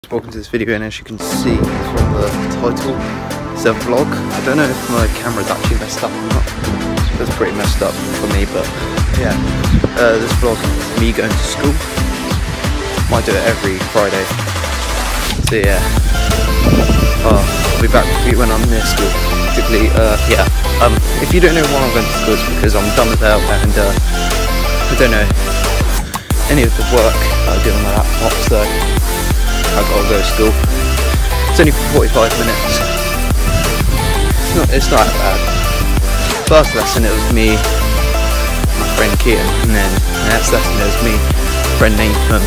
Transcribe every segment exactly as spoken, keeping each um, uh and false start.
Welcome to this video, and as you can see from the title, it's a vlog. I don't know if my camera's actually messed up or not. That's pretty messed up for me, but yeah. Uh, this vlog is me going to school. Might do it every Friday. So yeah. Uh, I'll be back with you when I'm near school. Particularly, uh, yeah. Um, if you don't know why I'm going to school, it's because I'm done with that and uh, I don't know any of the work I do on my laptop, so I've got to go to school. It's only for forty-five minutes. It's not, it's not that bad. First lesson it was me, my friend Keaton, and then the next lesson it was me, friend Nathan,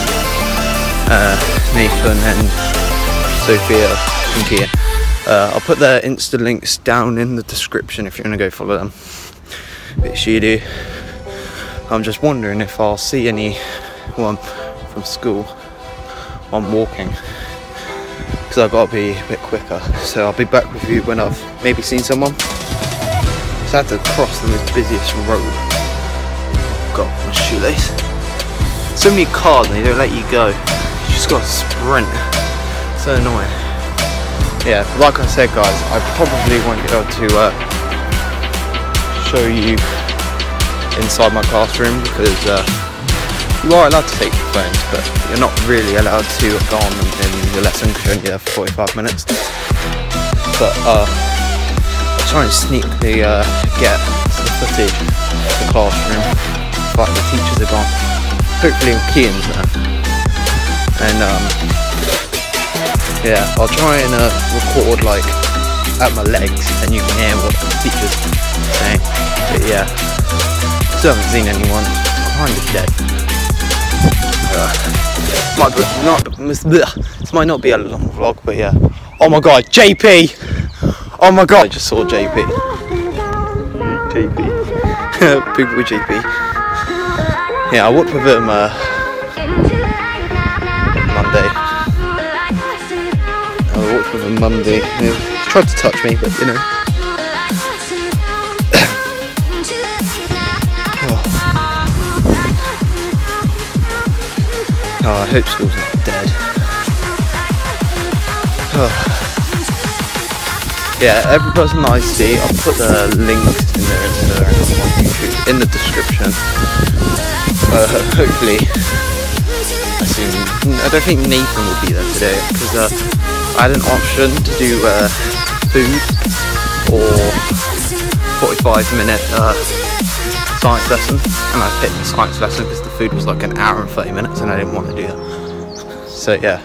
uh, Nathan and Sophia and Keaton. Uh, I'll put their Insta links down in the description if you want to go follow them. But you do. I'm just wondering if I'll see anyone from school I'm walking, because I've got to be a bit quicker. So I'll be back with you when I've maybe seen someone. So I had to cross the most busiest road. Got my shoelace. So many cars and they don't let you go. You just got to sprint. So annoying. Yeah, like I said guys, I probably won't be able to uh, show you inside my classroom because uh, you are allowed to take your phones, but you're not really allowed to go on them in your lesson because you're only there for forty-five minutes. But uh, I'll try and sneak the uh, get some footage of the classroom, like the teachers are gone. Hopefully Keaton's there. And um, yeah, I'll try and uh, record like at my legs, and you can hear what the teachers are saying. But yeah, still haven't seen anyone. I'm kind of dead. Uh, might be not, this might not be a long vlog, but yeah. Oh my god, J P! Oh my god, I just saw J P. J P. Big boy J P. Yeah, I worked with him uh, Monday. I worked with him Monday. He tried to touch me, but you know. Oh, I hope school's not dead. Oh. Yeah, every person I see, I'll put the links in their Instagram on YouTube in the description. Uh, hopefully, I assume, I don't think Nathan will be there today because uh, I had an option to do uh, food or forty-five minute uh, science lesson, and I picked the science lesson because the food was like an hour and thirty minutes and I didn't want to do that. So yeah.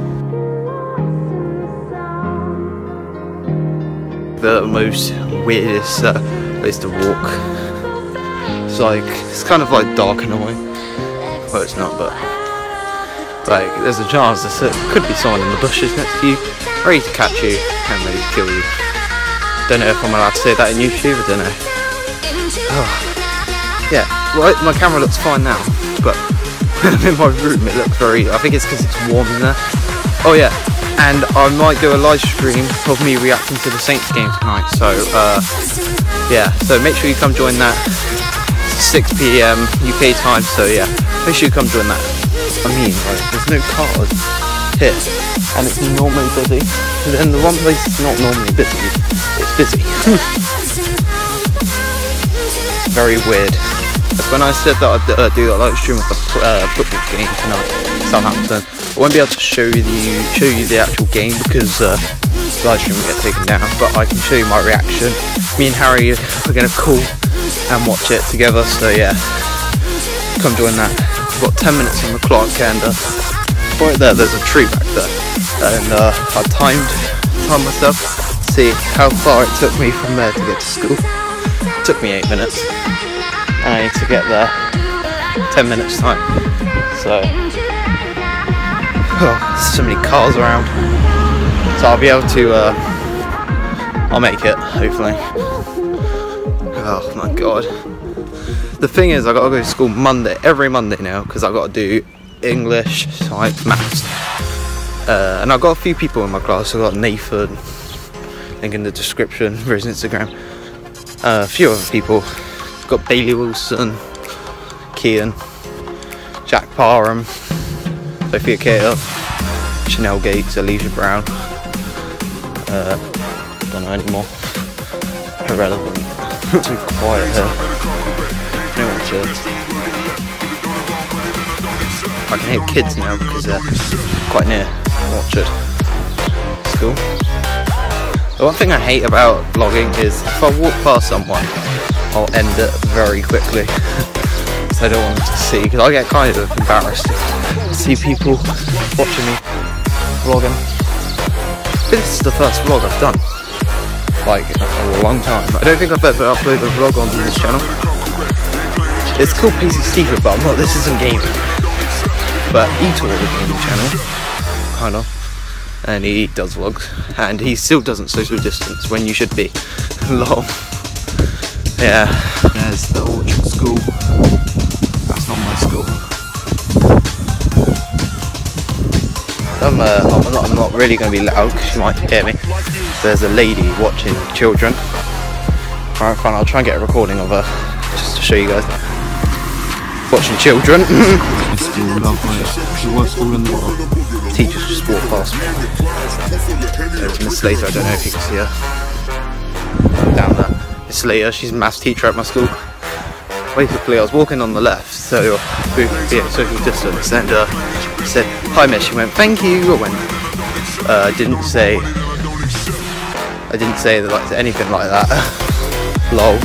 The most weirdest uh, place to walk. It's like, it's kind of like dark in a way. Well, it's not, but like there's a chance there could be someone in the bushes next to you, ready to catch you and ready to kill you. Don't know if I'm allowed to say that in YouTube, I don't know. Oh. Yeah, well, my camera looks fine now, but when I'm in my room it looks very, I think it's because it's warm in there. Oh yeah, and I might do a live stream of me reacting to the Saints game tonight, so uh, yeah, so make sure you come join that. six p m U K time, so yeah, make sure you come join that. I mean, like, there's no cars here, and it's normally busy, and then the one place that's not normally busy, it's busy. It's very weird. When I said that I'd uh, do a live stream of the uh, football game tonight, Southampton, I won't be able to show you the show you the actual game because uh, the live stream will get taken down. But I can show you my reaction. Me and Harry are going to call and watch it together. So yeah, come join that. I've got ten minutes on the clock, and uh, right there, there's a tree back there, and uh, I timed timed myself to see how far it took me from there to get to school. It took me eight minutes. I need to get there ten minutes time, so oh, there's so many cars around, so I'll be able to uh, I'll make it hopefully. Oh my god, the thing is I gotta go to school Monday, every Monday now, because I gotta do English, science, maths, uh, and I've got a few people in my class. I've got Nathan, link in the description for his Instagram, uh, a few other people. Got Bailey Wilson, Kean, Jack Parham, Sophia Cato, Chanel Gates, Alicia Brown. Uh, don't know anymore. Irrelevant. Too quiet here. No one cares. I can hear kids now because they're quite near Orchard School. The one thing I hate about vlogging is if I walk past someone, I'll end it very quickly. Because I don't want them to see, because I get kind of embarrassed to see people watching me vlogging. But this is the first vlog I've done, like, in a long time. I don't think I've ever uploaded a vlog onto this channel. It's called Pacey Secret, but I'm not, this isn't gaming. But Etor is a gaming channel, kind of. And he does vlogs, and he still doesn't social distance when you should be. Lol. Yeah. There's the Orchard School. That's not my school. I'm, uh, I'm, not, I'm not really going to be loud because you might hear me. There's a lady watching children. Alright, fine, I'll try and get a recording of her just to show you guys. Watching children. Teachers just walk past me. There's Miss Slater, I don't know if you can see her. Down there. Miss Slater, she's a maths teacher at my school. Basically, I was walking on the left, so we could be at social distance, and uh, I said, "Hi, Miss." She went, "Thank you." I went, uh, didn't say, I didn't say like anything like that. Lol.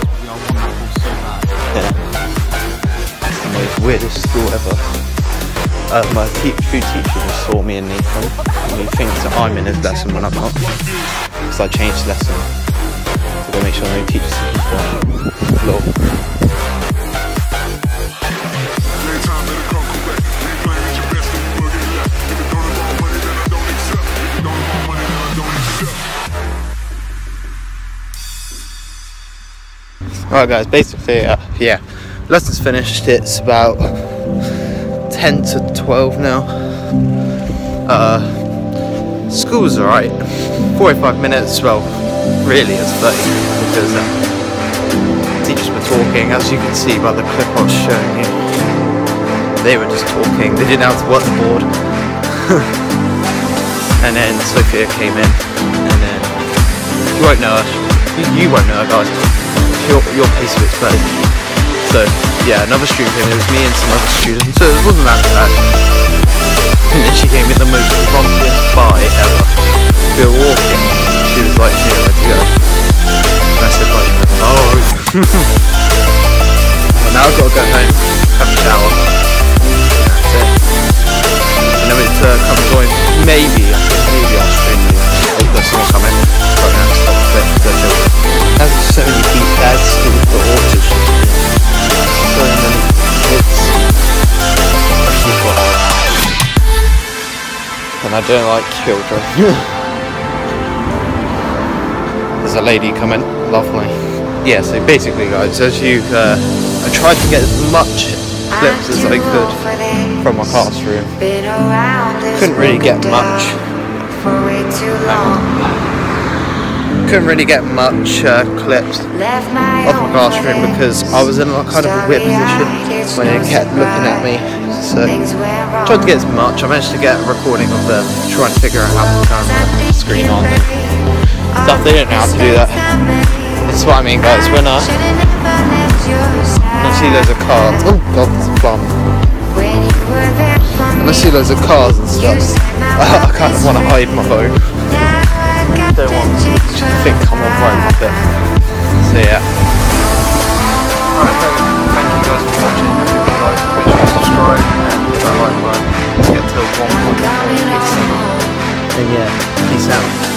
Yeah. It's the most weirdest school ever. Uh, my te food teacher just saw me and Nathan, and he thinks that I'm in his lesson when I'm not, because I changed lesson to make sure no teachers see me. Lol. Alright guys, basically, uh, yeah, lesson's finished. It's about ten to twelve now. Uh, school's alright. forty-five minutes, well, really it's thirty, because uh, teachers were talking, as you can see by the clip I was showing you. They were just talking, they didn't have to work the board. And then Sophia came in, and then, you won't know her, you, you won't know her guys, your, your pace of it's better. So, yeah, another student came in, it was me and some other students, so it wasn't that bad. And then she gave me the most drunken bye ever. We were walking, she was like, "Here, let's go." And I said, like, "Oh." Well, now I've got to go home, have a shower. That's it. And then it's uh, come join, maybe, I think maybe I'll stream you. Oh, there's someone coming. Right now, stop a bit, go children. There's so many people, there's still the Orchard. So many kids. And I don't like children. There's a lady coming, lovely. Yeah, so basically guys, as you, uh, I tried to get as much clips as I could from my classroom. Couldn't really get much. Couldn't really get much uh, clips of my classroom because I was in a kind of a weird position when it kept looking at me. So I tried to get as much. I managed to get a recording of them trying to figure out how to turn the screen on and stuff. They don't know how to do that. That's what I mean, guys. When I, when I see loads of cars, oh god, it's a plum. When I see loads of cars and stuff, I, I kind of want to hide my phone. I don't want to think I'm on my bit. So yeah. Alright, thank you guys for watching. Like, make sure you subscribe and hit that like button. Let's get to one point eight seven. And yeah, peace out.